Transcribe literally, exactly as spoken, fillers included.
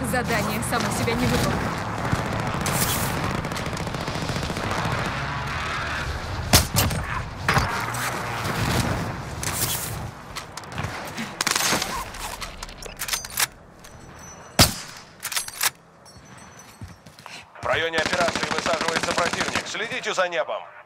Задание само себя не выполнит. В районе операции высаживается противник. Следите за небом.